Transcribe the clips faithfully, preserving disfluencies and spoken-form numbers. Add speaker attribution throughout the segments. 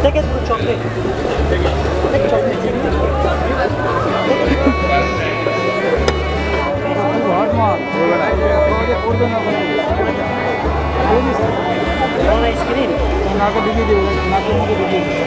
Speaker 1: থেকে পুরো chocolate ice cream নাকে ঢুকিয়ে দেবো নাকের মধ্যে ঢুকিয়ে দেবো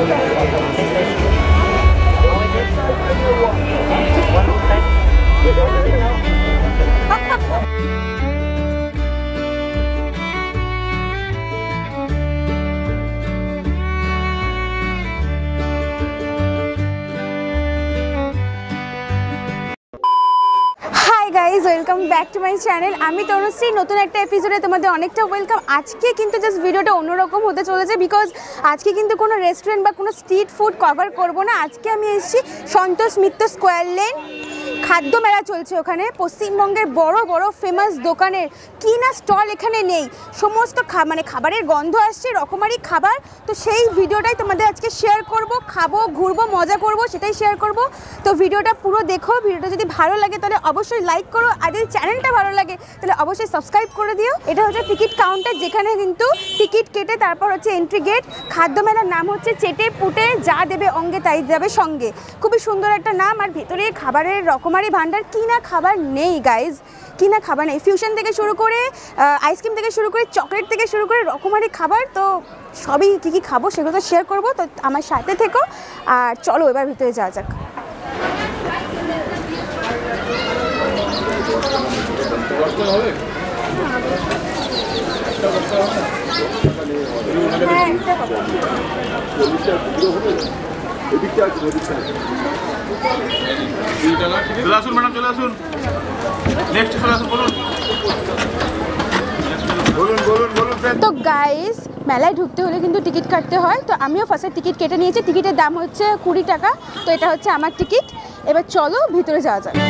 Speaker 2: guys welcome back to my channel आमी तनुश्री नतून एक एपिसोडे तुम्हारे अनेकटा वेलकम आज के किन्तु जस्ट भिडियोटा अन्यरकम होते चलेছে बिकज आज के किन्तु कोनो रेस्टुरेंट बा कोनो स्ट्रीट फूड कवर करब ना आज के आमी एसेছি संतोष मित्र स्क्वायर लेन खाद्य मेला चलছে ওখানে পশ্চিমবঙ্গের বড় বড় ফেমাস দোকানের কি না স্টল এখানে নেই সমস্ত মানে খাবারের গন্ধ আসছে রকমারি খাবার তো সেই ভিডিওটাই তোমাদের আজকে শেয়ার করব খাবো ঘুরবো মজা করব সেটাই শেয়ার করব তো ভিডিওটা পুরো দেখো ভিডিওটা যদি ভালো লাগে তাহলে অবশ্যই লাইক করো আর যদি চ্যানেলটা ভালো লাগে তাহলে অবশ্যই সাবস্ক্রাইব করে দিও এটা হচ্ছে টিকিট কাউন্টার যেখানে কিন্তু টিকিট কেটে তারপর হচ্ছে এন্ট্রি গেট খাদ্য মেলার নাম হচ্ছে চেটে পুটে যা দেবে অঙ্গে তাই যাবে সঙ্গে খুবই সুন্দর একটা নাম আর ভিতরে খাবারের রকমারি ভান্ডার কি না খাবার নেই গাইজ কি না খাবার নেই ফিউশন থেকে শুরু করে আইসক্রিম থেকে শুরু করে চকলেট থেকে শুরু করে রকমারি খাবার তো সবই কী কী খাবো সেগুলো তো শেয়ার করবো তো আমার সাথে থেকো আর চলো এবার ভিতরে যাওয়া যাক तो गाइस मेलाয় ঢুকতে হলে কিন্তু টিকিট কাটতে হয় তো আমিও ফার্স্টে টিকিট কেটে নিয়েছি টিকিটের দাম হচ্ছে কুড়ি টাকা তো এটা হচ্ছে আমার টিকিট এবার চলো ভিতরে যাওয়া যাক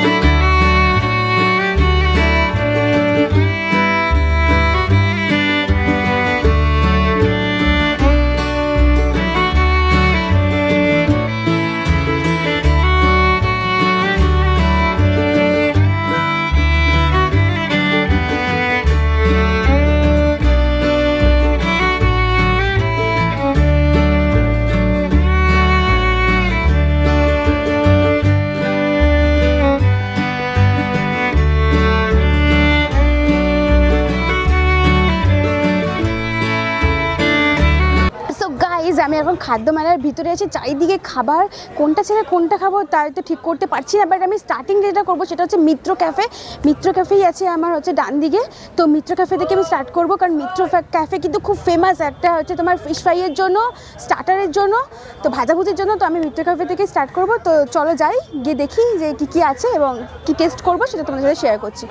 Speaker 2: আমি এখন খাদ্য মেলার ভিতরে আছি চারিদিকে খাবার কোনটা ছেড়ে কোনটা খাবো তাই তো ঠিক করতে পারছি না বাট আমি স্টার্টিং যেটা করবো সেটা হচ্ছে মিত্র ক্যাফে মিত্র ক্যাফেই আছে আমার হচ্ছে ডান দিকে তো মিত্র ক্যাফে থেকে আমি স্টার্ট করবো কারণ মিত্র ক্যাফে কিন্তু খুব ফেমাস একটা হচ্ছে তোমার ফিশ ফ্রাইয়ের জন্য স্টার্টারের জন্য তো ভাজাভুজির জন্য তো আমি মিত্র ক্যাফে থেকে স্টার্ট করবো তো চলো যাই গিয়ে দেখি যে কী কী আছে এবং কী টেস্ট করবো সেটা তোমাদের সাথে শেয়ার করছি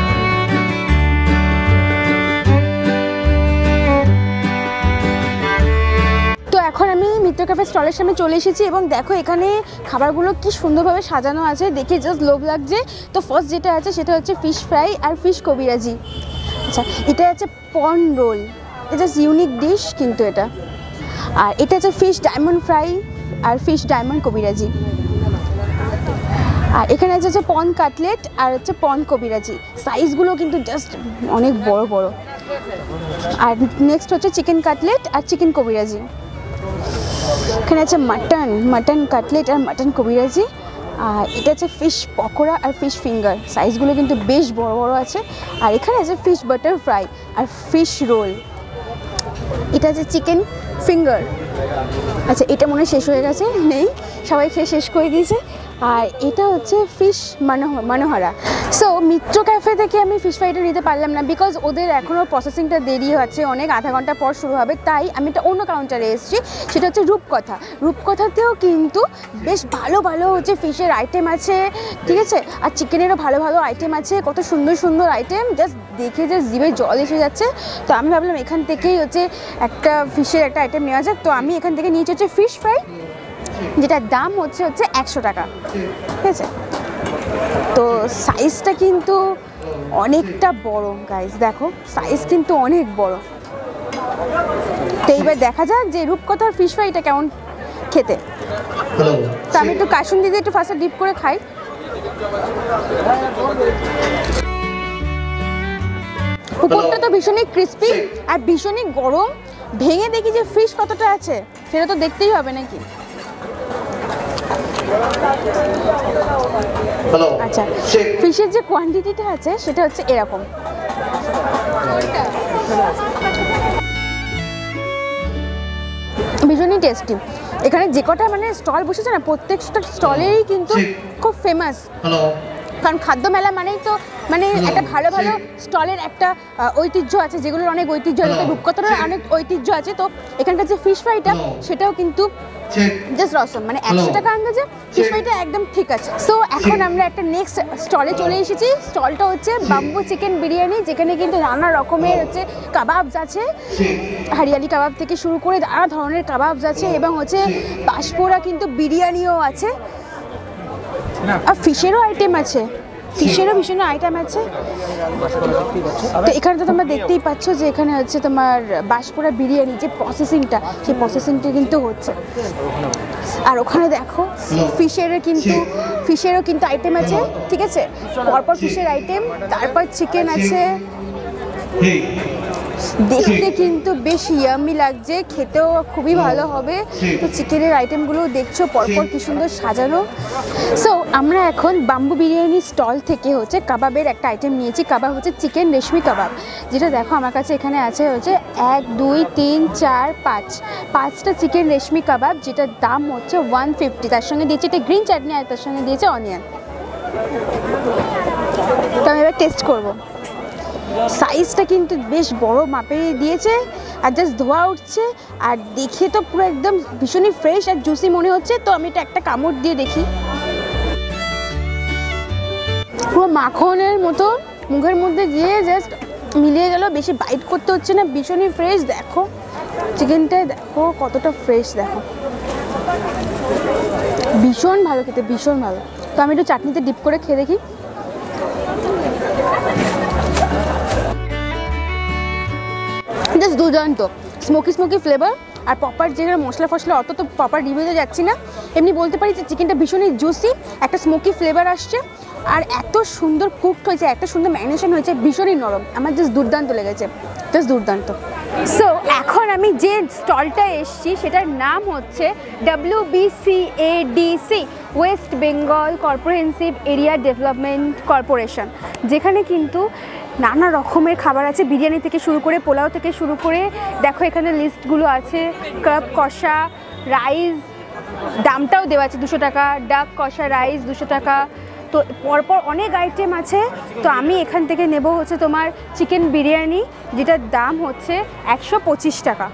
Speaker 2: তো এখন আমি মিত্র ক্যাফে স্টলের সামনে চলে এসেছি এবং দেখো এখানে খাবারগুলো কি সুন্দরভাবে সাজানো আছে দেখে জাস্ট লোভ লাগছে তো ফার্স্ট যেটা আছে সেটা হচ্ছে ফিশ ফ্রাই আর ফিশ কবিরাজি আচ্ছা এটা হচ্ছে পর্ন রোল এটা জাস্ট ইউনিক ডিশ কিন্তু এটা আর এটা হচ্ছে ফিশ ডায়মন্ড ফ্রাই আর ফিশ ডায়মন্ড কবিরাজি আর এখানে আছে হচ্ছে পর্ন কাটলেট আর হচ্ছে পর্ন কবিরাজি সাইজগুলো কিন্তু জাস্ট অনেক বড় বড় আর নেক্সট হচ্ছে চিকেন কাটলেট আর চিকেন কবিরাজি এখানে আছে মাটন মাটন কাটলেট আর মাটন কবিরাজি আর এটা আছে ফিশ পকোড়া আর ফিশ ফিঙ্গার সাইজগুলো কিন্তু বেশ বড় বড় আছে আর এখানে আছে ফিশ বাটার ফ্রাই আর ফিশ রোল এটা আছে চিকেন ফিঙ্গার আচ্ছা এটা মনে শেষ হয়ে গেছে নেই সবাই খেয়ে শেষ করে দিয়েছে আর এটা হচ্ছে ফিশ মনোহরা সো মিত্র ক্যাফে থেকে আমি ফিশ ফ্রাইটা নিতে পারলাম না বিকজ ওদের এখনও প্রসেসিংটা দেরি আছে অনেক আধা ঘন্টা পর শুরু হবে তাই আমি একটা অন্য কাউন্টারে এসেছি সেটা হচ্ছে রূপকথা রূপকথাতেও কিন্তু বেশ ভালো ভালো হচ্ছে ফিশের আইটেম আছে ঠিক আছে আর চিকেনেরও ভালো ভালো আইটেম আছে কত সুন্দর সুন্দর আইটেম জাস্ট দেখে জাস্ট জিভে জল এসে যাচ্ছে তো আমি ভাবলাম এখান থেকেই হচ্ছে একটা ফিশের একটা আইটেম নেওয়া যাক তো আমি এখান থেকে নিয়েছি হচ্ছে ফিশ ফ্রাই যেটার দাম হচ্ছে হচ্ছে একশো টাকা ঠিক আছে তো সাইজটা কিন্তু অনেকটা বড় গাইস দেখো সাইজ কিন্তু অনেক বড় তো এইবার দেখা যাক যে রূপকথার ফিশ ফ্রাইটা কেমন খেতে তো আমি একটু কাসুন্দি দিয়ে একটু ফার্স্টে ডিপ করে খাই উপরটা তো ভীষণই ক্রিস্পি আর ভীষণই গরম ভেঙে দেখি যে ফিশ কতটা আছে সেটা তো দেখতেই হবে নাকি। আচ্ছা, ফিশের যে কোয়ান্টিটিটা আছে সেটা হচ্ছে এরকম। ভীষণই টেস্টি। এখানে যে কটা মানে স্টল বসেছে না, প্রত্যেকটা স্টলেরই কিন্তু খুব ফেমাস, কারণ খাদ্য মেলা মানেই তো মানে একটা ভালো ভালো স্টলের একটা ঐতিহ্য আছে, যেগুলোর অনেক ঐতিহ্য আছে, রূপকথার অনেক ঐতিহ্য আছে। তো এখানকার যে ফিশ ফ্রাইটা সেটাও কিন্তু জাস্ট রসম, মানে একশো টাকা আন্দাজে ফিশ ফ্রাইটা একদম ঠিক আছে। সো এখন আমরা একটা নেক্সট স্টলে চলে এসেছি। স্টলটা হচ্ছে বাম্বু চিকেন বিরিয়ানি, যেখানে কিন্তু নানা রকমের হচ্ছে কাবাবস আছে, হরিয়ালি কাবাব থেকে শুরু করে নানা ধরনের কাবাবস আছে, এবং হচ্ছে বাঁশপোড়া কিন্তু বিরিয়ানিও আছে, আর ফিশেরও আইটেম আছে, ফিশেরও ভীষণ আইটেম আছে। তো এখানে তো তোমরা দেখতেই পাচ্ছ যে এখানে হচ্ছে তোমার বাঁশপোড়া বিরিয়ানি যে প্রসেসিংটা, সেই প্রসেসিংটা কিন্তু হচ্ছে। আর ওখানে দেখো ফিশেরও কিন্তু ফিশেরও কিন্তু আইটেম আছে, ঠিক আছে, পরপর ফিশের আইটেম, তারপর চিকেন আছে। দেখতে কিন্তু বেশ ইয়ামি লাগছে, খেতেও খুবই ভালো হবে। তো চিকেনের আইটেমগুলো দেখছো পরপর কি সুন্দর সাজানো। সো আমরা এখন বাম্বু বিরিয়ানি স্টল থেকে হচ্ছে কাবাবের একটা আইটেম নিয়েছি। কাবাব হচ্ছে চিকেন রেশমি কাবাব, যেটা দেখো আমার কাছে এখানে আছে হচ্ছে এক দুই তিন চার পাঁচ পাঁচটা চিকেন রেশমি কাবাব, যেটার দাম হচ্ছে ওয়ান ফিফটি। তার সঙ্গে দিয়েছে একটা গ্রিন চাটনি, আর তার সঙ্গে দিয়েছে অনিয়ন। তো আমি এবার টেস্ট করবো। সাইজটা কিন্তু বেশ বড় মাপের দিয়েছে, আর জাস্ট ধোয়া উঠছে, আর দেখে তো পুরো একদম ভীষণই ফ্রেশ আর জুসি মনে হচ্ছে। তো আমি এটা একটা কামড় দিয়ে দেখি। পুরো মাখনের মতো মুখের মধ্যে গিয়ে জাস্ট মিলিয়ে গেল, বেশি বাইট করতে হচ্ছে না, ভীষণই ফ্রেশ। দেখো চিকেনটা, দেখো কতটা ফ্রেশ, দেখো ভীষণ ভালো খেতে, ভীষণ ভালো। তো আমি একটু চাটনিতে ডিপ করে খেয়ে দেখি। জাস্ট দুর্দান্ত, স্মোকি স্মোকি ফ্লেভার, আর প্রপার যেগুলো মশলা ফসলা অত তো প্রপার রিভিউতে যাচ্ছি না, এমনি বলতে পারি যে চিকেনটা ভীষণই জুসি, একটা স্মোকি ফ্লেভার আসছে, আর এত সুন্দর কুকড হয়েছে, এত সুন্দর ম্যারিনেশন হয়েছে, ভীষণই নরম। আমার জাস্ট দুর্দান্ত লেগেছে, জাস্ট দুর্দান্ত। সো এখন আমি যে স্টলটা এসছি সেটার নাম হচ্ছে W B C A D C, West Bengal comprehensive area development corporation, যেখানে কিন্তু নানা রকমের খাবার আছে, বিরিয়ানি থেকে শুরু করে পোলাও থেকে শুরু করে, দেখো এখানে লিস্টগুলো আছে। কাপ কষা রাইস, দামটাও দেওয়া আছে দুশো টাকা, ডাক কষা রাইস দুশো টাকা। তো পরপর অনেক আইটেম আছে। তো আমি এখান থেকে নেব হচ্ছে তোমার চিকেন বিরিয়ানি, যেটার দাম হচ্ছে একশো পঁচিশ টাকা।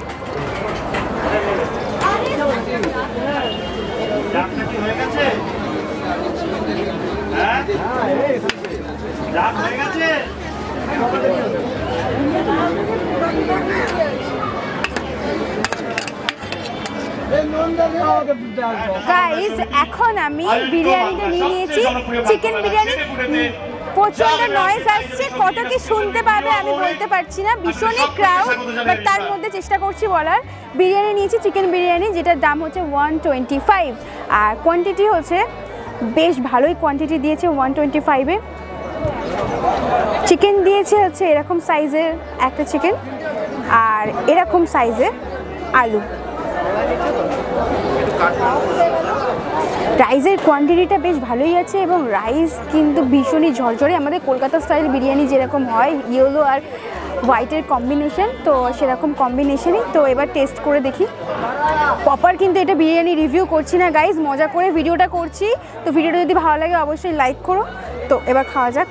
Speaker 2: গাইস, এখন আমি বিরিয়ানিটা নিয়ে নিয়েছি, চিকেন বিরিয়ানি। প্রচন্ড নয়েজ আসছে, কত কি শুনতে পাবে আমি বলতে পারছি না, ভীষণই ক্রাউড, বাট তার মধ্যে চেষ্টা করছি বলার। বিরিয়ানি নিয়েছি চিকেন বিরিয়ানি, যেটার দাম হচ্ছে ওয়ান টোয়েন্টি ফাইভ, আর কোয়ান্টিটি হচ্ছে বেশ ভালোই কোয়ান্টিটি দিয়েছে ওয়ান টোয়েন্টি ফাইভে। চিকেন দিয়েছে হচ্ছে এরকম সাইজের একটা চিকেন, আর এরকম সাইজের আলু। রাইসের কোয়ান্টিটিটা বেশ ভালোই আছে, এবং রাইস কিন্তু ভীষণই ঝরঝরে, আমাদের কলকাতা স্টাইল বিরিয়ানি যেরকম হয় ইয়েলো আর হোয়াইটের কম্বিনেশন, তো সেরকম কম্বিনেশনই। তো এবার টেস্ট করে দেখি। প্রপার কিন্তু এটা বিরিয়ানি রিভিউ করছি না গাইজ, মজা করে ভিডিওটা করছি। তো ভিডিওটা যদি ভালো লাগে অবশ্যই লাইক করো। তো এবার খাওয়া যাক।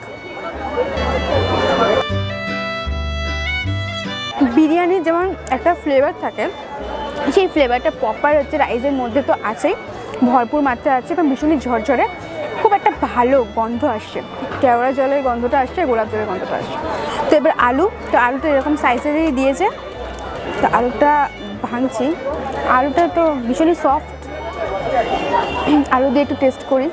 Speaker 2: বিরিয়ানির যেমন একটা ফ্লেভার থাকে, সেই ফ্লেভারটা প্রপার হচ্ছে রাইসের মধ্যে তো আছেই, ভরপুর মাত্রা আছে, এবং ভীষণই ঝরঝরে, খুব একটা ভালো গন্ধ আসছে, কেওড়া জলের গন্ধটা আসছে, গোলাপ জলের গন্ধটা আসছে। তো এবার আলু, তো আলুটা এরকম সাইজেরই দিয়েছে। তো আলুটা ভাঙছি, আলুটা তো ভীষণই সফট, আলু দিয়ে একটু টেস্ট করি।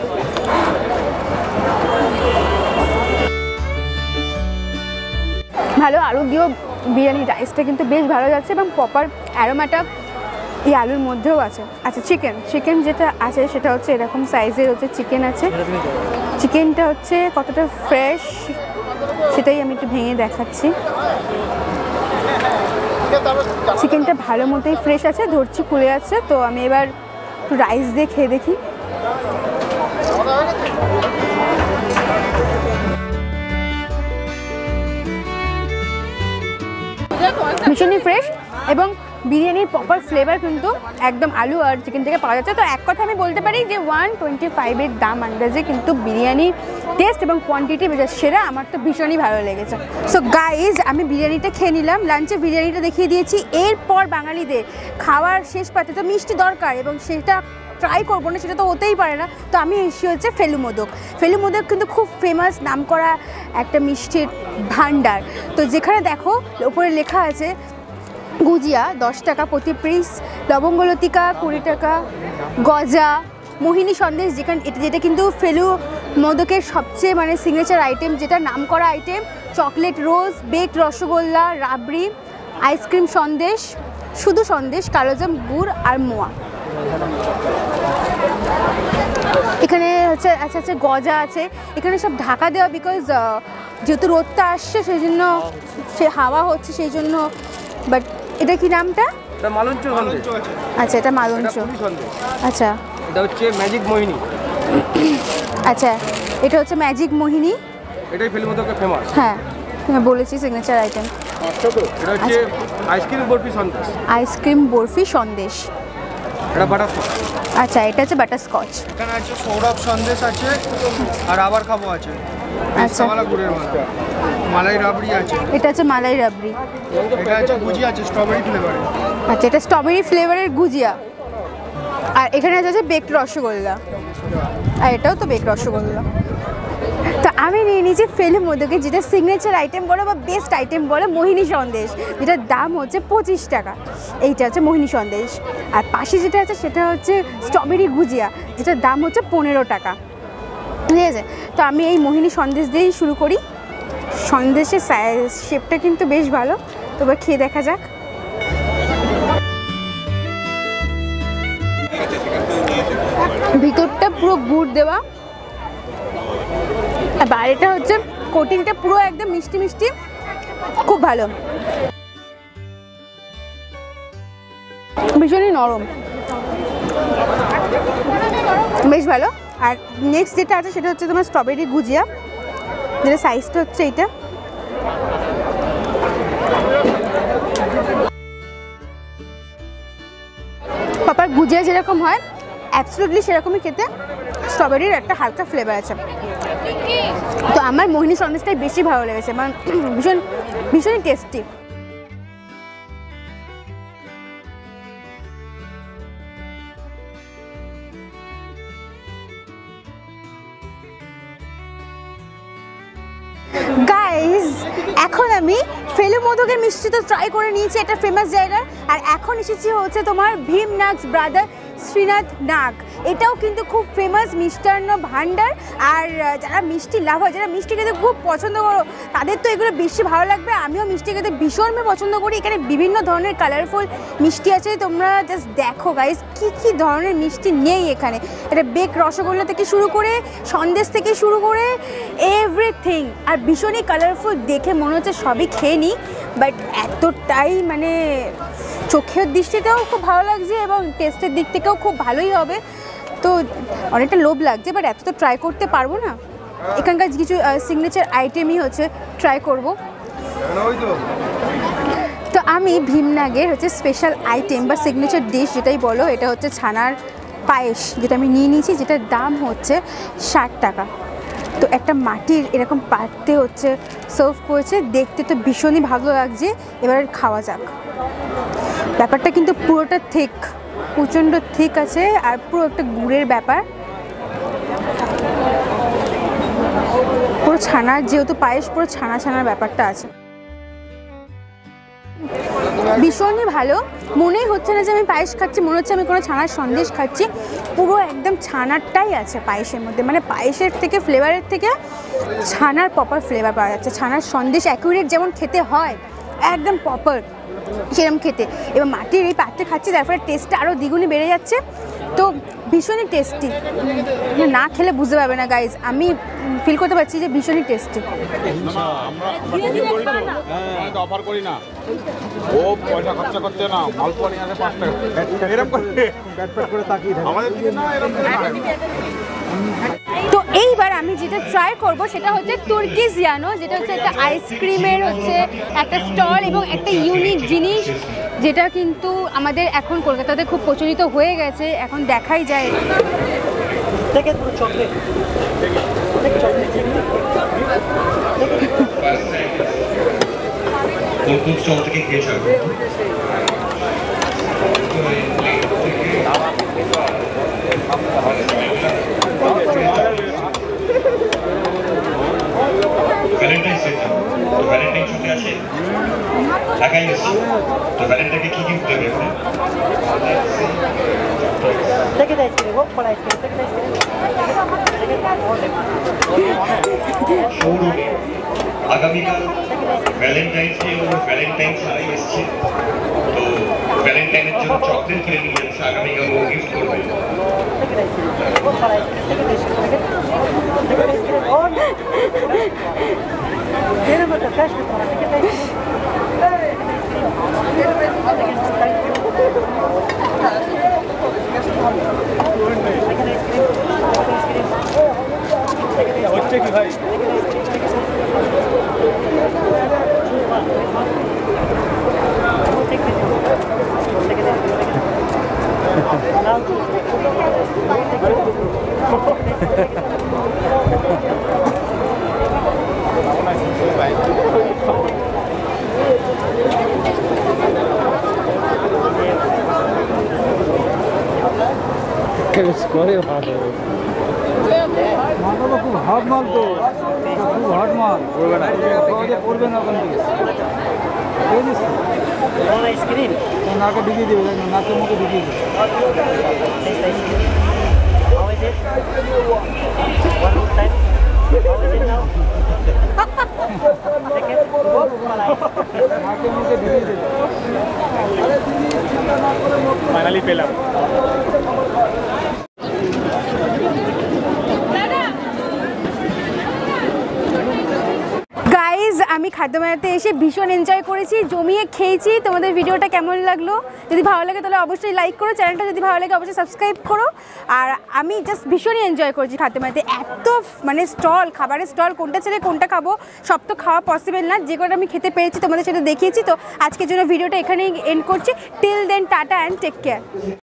Speaker 2: ভালো, আলু দিয়েও বিরিয়ানি রাইসটা কিন্তু বেশ ভালো যাচ্ছে, এবং প্রপার অ্যারোমাটা এই আলুর মধ্যেও আছে। আচ্ছা, চিকেন চিকেন যেটা আছে সেটা হচ্ছে এরকম সাইজের হচ্ছে চিকেন আছে। চিকেনটা হচ্ছে কতটা ফ্রেশ সেটাই আমি একটু ভেঙে দেখাচ্ছি। চিকেনটা ভালো মতোই ফ্রেশ আছে, ধরছি খুলে যাচ্ছে। তো আমি এবার একটু রাইস দিয়ে খেয়ে দেখি। ভীষণই ফ্রেশ এবং বিরিয়ানির প্রপার ফ্লেভার কিন্তু একদম আলু আর চিকেন থেকে পাওয়া যাচ্ছে। তো এক কথা আমি বলতে পারি যে ওয়ান টোয়েন্টি ফাইভের দাম আন্দাজে কিন্তু বিরিয়ানির টেস্ট এবং কোয়ান্টিটি সেরা আমার তো ভীষণই ভালো লেগেছে। সো গাইজ আমি বিরিয়ানিটা খেয়ে নিলাম, লাঞ্চে বিরিয়ানিটা দেখিয়ে দিয়েছি। এরপর বাঙালিদের খাওয়ার শেষ পাতে তো মিষ্টি দরকার এবং সেটা ট্রাই করবো না সেটা তো হতেই পারে না। তো আমি এসে হচ্ছে ফেলু মোদক। ফেলু মোদক কিন্তু খুব ফেমাস নামকরা একটা মিষ্টির ভান্ডার। তো যেখানে দেখো ওপরে লেখা আছে গুজিয়া দশ টাকা প্রতি পিস, লবঙ্গলতিকা কুড়ি টাকা, গজা, মোহিনী সন্দেশ, যেখানে এটা যেটা কিন্তু ফেলু মোদকের সবচেয়ে মানে সিগনেচার আইটেম, যেটা নামকরা item, chocolate rose, baked rasgulla, rabri, ice cream sandesh, শুধু সন্দেশ, কালোজাম, গুড় আর মোয়া। এখানে হচ্ছে আচ্ছা আচ্ছা গজা আছে। এখানে সব ঢাকা দেওয়া, বিকজ যেহেতু রোদটা আসছে সেই জন্য, সে হাওয়া হচ্ছে সেই জন্য। বাট এটা কি নামটা?
Speaker 1: এটা মালঞ্চ সন্দেশ।
Speaker 2: আচ্ছা এটা মালঞ্চ। আচ্ছা
Speaker 1: এটা হচ্ছে ম্যাজিক মোহিনী।
Speaker 2: আচ্ছা এটা হচ্ছে ম্যাজিক মোহিনী।
Speaker 1: এটাই ফেলু মোদকের ফেমাস।
Speaker 2: হ্যাঁ হ্যাঁ বলেছি সিগনেচার আইটেম।
Speaker 1: এটা হচ্ছে আইসক্রিম বরফি সন্দেশ।
Speaker 2: আইসক্রিম বরফি সন্দেশ।
Speaker 1: এটা বাটারস্কচ।
Speaker 2: আচ্ছা এটা হচ্ছে বাটারস্কচ।
Speaker 3: এখানে আছে সৌরভ সন্দেশ আছে আর আবার খাবো আছে।
Speaker 2: আচ্ছা
Speaker 3: পেস্তাওয়ালা গুড়ের মালা, মালাই রাবড়ি আছে।
Speaker 2: এটা হচ্ছে মালাই রাবড়ি।
Speaker 3: এটা আছে গুজিয়া আছে স্ট্রবেরি ফ্লেভারের।
Speaker 2: আচ্ছা এটা স্ট্রবেরি ফ্লেভারের গুজিয়া। আর এখানে আছে বেকড রসগোল্লা। আর এটাও তো বেকড রসগোল্লা। তো আমি নিয়ে নিয়েছি ফেলু মোদকে, যেটা সিগনেচার আইটেম বলো বা বেস্ট আইটেম বলো, মোহিনী সন্দেশ, যেটার দাম হচ্ছে পঁচিশ টাকা। এইটা হচ্ছে মোহিনী সন্দেশ। আর পাশে যেটা আছে সেটা হচ্ছে স্ট্রবেরি গুজিয়া, যেটার দাম হচ্ছে পনেরো টাকা। ঠিক আছে, তো আমি এই মোহিনী সন্দেশ দিয়েই শুরু করি। সন্দেশের শেপটা কিন্তু বেশ ভালো, তো এবার খেয়ে দেখা যাক। ভিতরটা পুরো গুড় দেওয়া আর বাইরেটা হচ্ছে কোটিংটা পুরো একদম মিষ্টি মিষ্টি, খুব ভালো, ভীষণই নরম, বেশ ভালো। আর নেক্সট যেটা আছে সেটা হচ্ছে তোমার স্ট্রবেরি গুজিয়া, যেটা সাইজটা হচ্ছে এইটা। পাপার গুজিয়া যেরকম হয় অ্যাবসলিউটলি সেরকমই খেতে, স্ট্রবেরির একটা হালকা ফ্লেভার আছে। তো আমার মোহিনী সন্দেশটাই বেশি ভালো লেগেছে, মানে ভীষণ ভীষণই টেস্টি। গাইজ এখন আমি ফেলু মোদকের মিষ্টি তো ট্রাই করে নিয়েছি, একটা ফেমাস জায়গার। আর এখন এসেছি হচ্ছে তোমার ভীম নাগস ব্রাদার শ্রীনাথ নাগ। এটাও কিন্তু খুব ফেমাস মিষ্টান্ন ভান্ডার। আর যারা মিষ্টি লাভার, যারা মিষ্টি খেতে খুব পছন্দ করো, তাদের তো এগুলো বেশি ভালো লাগবে। আমিও মিষ্টি খেতে ভীষণভাবে পছন্দ করি। এখানে বিভিন্ন ধরনের কালারফুল মিষ্টি আছে, তোমরা জাস্ট দেখো গাইজ কী কী ধরনের মিষ্টি নেই এখানে। এটা বেক রসগোল্লা থেকে শুরু করে সন্দেশ থেকে শুরু করে এভরিথিং, আর ভীষণই কালারফুল। দেখে মনে হচ্ছে সবই খেয়ে নিই, বাট এতটাই মানে চোখের দৃষ্টিতেও খুব ভালো লাগছে এবং টেস্টের দিক থেকেও খুব ভালোই হবে। তো অনেকটা লোভ লাগছে, বাট এত তো ট্রাই করতে পারবো না। এখানকার কিছু সিগনেচার আইটেমই হচ্ছে ট্রাই করব। তো আমি ভীমনাগের হচ্ছে স্পেশাল আইটেম বা সিগনেচার ডিশ যেটাই বলো, এটা হচ্ছে ছানার পায়েস, যেটা আমি নিয়ে নিয়েছি, যেটার দাম হচ্ছে ষাট টাকা। তো একটা মাটির এরকম পাত্রে হচ্ছে সার্ভ করেছে, দেখতে তো ভীষণই ভালো লাগছে। এবার খাওয়া যাক। ব্যাপারটা কিন্তু পুরোটা থিক, প্রচণ্ড থিক আছে, আর পুরো একটা গুড়ের ব্যাপার। পুরো ছানার, যেহেতু পায়েস পুরো ছানা ছানার ব্যাপারটা আছে, ভীষণই ভালো। মনেই হচ্ছে না যে আমি পায়েস খাচ্ছি, মনে হচ্ছে আমি কোনো ছানার সন্দেশ খাচ্ছি। পুরো একদম ছানারটাই আছে পায়েসের মধ্যে, মানে পায়েসের থেকে ফ্লেভারের থেকে ছানার প্রপার ফ্লেভার পাওয়া যাচ্ছে। ছানার সন্দেশ অ্যাকুরেট যেমন খেতে হয়, একদম প্রপার সেরকম খেতে। এবার মাটির এই পাত্রে খাচ্ছি, তারপরে টেস্টটা আরও দ্বিগুণে বেড়ে যাচ্ছে। তো ভীষণই টেস্টি, না খেলে বুঝতে পারবে না গাইজ, আমি ফিল করতে পারছি যে ভীষণই টেস্টি।
Speaker 4: অফার করি না, ও পয়সা খরচা করতে না, মালপোয়া নিয়ে আসে পাঁচ টাকা এরকম করে তাকিয়ে আমাদের দিকে না এরকম।
Speaker 2: তো এইবার আমি যেটা ট্রাই করব সেটা হচ্ছে তুর্কিজিয়ানো, যেটা হচ্ছে একটা আইসক্রিমের হচ্ছে একটা স্টল এবং একটা ইউনিক জিনিস, যেটা কিন্তু আমাদের এখন কলকাতাতে খুব প্রচলিত হয়ে গেছে, এখন দেখাই যায়।
Speaker 5: ভ্যালেন্টাইন্স ডে তো ভ্যালেন্টাইন ছুটি আছে, একাই এসছি তো ভ্যালেন্টাইনকে কি গিফট দেবে আপনি? আগামীকাল ভ্যালেন্টাইন্স ডে ও ভ্যালেন্টাইন ছাড়াই এসছে, তো ভ্যালেন্টাইনের জন্য চকলেট কিনে নিয়ে যাচ্ছে, আগামীকাল ও গিফট করবে।
Speaker 1: হচ্ছে কি ভাই? করে ভালো মালটা খুব হার্ড মাল, তো খুব হার্ড মাল করবে না, করবে না ওখান থেকে আইসক্রিম নাকে ঢুকিয়ে দেবে, নাকের মুখে ঢুকিয়ে দেবে। ফাইনালি পেলাম।
Speaker 2: আমি খাদ্য মেলাতে এসে ভীষণ এনজয় করেছি, জমিয়ে খেয়েছি। তোমাদের ভিডিওটা কেমন লাগলো? যদি ভালো লাগে তাহলে অবশ্যই লাইক করো, চ্যানেলটা যদি ভালো লাগে অবশ্যই সাবস্ক্রাইব করো। আর আমি জাস্ট ভীষণই এনজয় করেছি খাদ্য মেলাতে। এত মানে স্টল, খাবারের স্টল, কোনটা ছেড়ে কোনটা খাবো সব তো খাওয়া পসিবল না, যে কটা আমি খেতে পেরেছি তোমাদের সেটা দেখিয়েছি। তো আজকের জন্য ভিডিওটা এখানেই এন্ড করছি। Till then tata and take care.